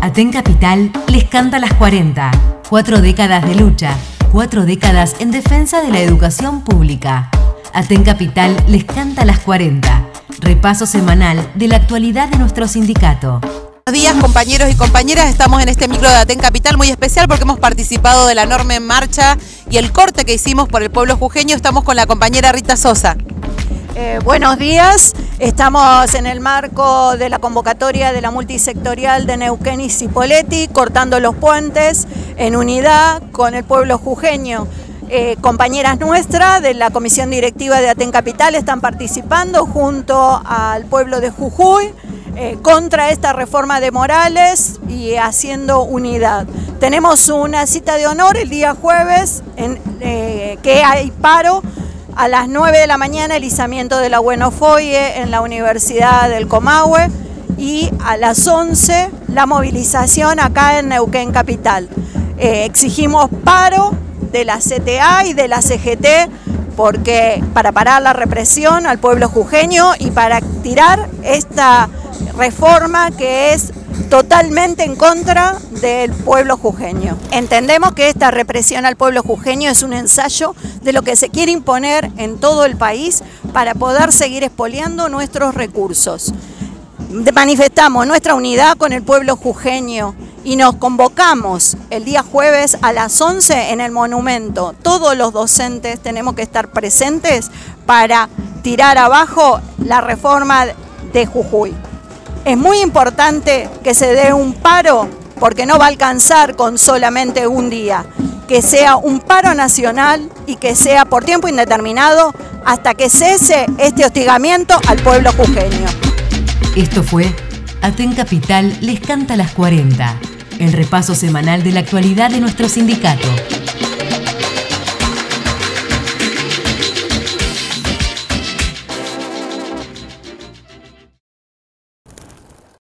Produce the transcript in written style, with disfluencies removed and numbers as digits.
Aten Capital les canta las 40. 4 décadas de lucha, 4 décadas en defensa de la educación pública. Aten Capital les canta las 40. Repaso semanal de la actualidad de nuestro sindicato. Buenos días, compañeros y compañeras. Estamos en este micro de Aten Capital muy especial porque hemos participado de la enorme marcha y el corte que hicimos por el pueblo jujeño. Estamos con la compañera Rita Sosa. Buenos días, estamos en el marco de la convocatoria de la multisectorial de Neuquén y Cipolletti, cortando los puentes en unidad con el pueblo jujeño. Compañeras nuestras de la comisión directiva de Aten Capital están participando junto al pueblo de Jujuy contra esta reforma de Morales y haciendo unidad. Tenemos una cita de honor el día jueves que hay paro. A las 9 de la mañana el izamiento de la Buenofoye en la Universidad del Comahue y a las 11 la movilización acá en Neuquén Capital. Exigimos paro de la CTA y de la CGT para parar la represión al pueblo jujeño y para tirar esta reforma que es totalmente en contra del pueblo jujeño. Entendemos que esta represión al pueblo jujeño es un ensayo de lo que se quiere imponer en todo el país para poder seguir expoliando nuestros recursos. Manifestamos nuestra unidad con el pueblo jujeño y nos convocamos el día jueves a las 11 en el monumento. Todos los docentes tenemos que estar presentes para tirar abajo la reforma de Jujuy. Es muy importante que se dé un paro porque no va a alcanzar con solamente un día, que sea un paro nacional y que sea por tiempo indeterminado hasta que cese este hostigamiento al pueblo jujeño. Esto fue Aten Capital les canta las 40, el repaso semanal de la actualidad de nuestro sindicato.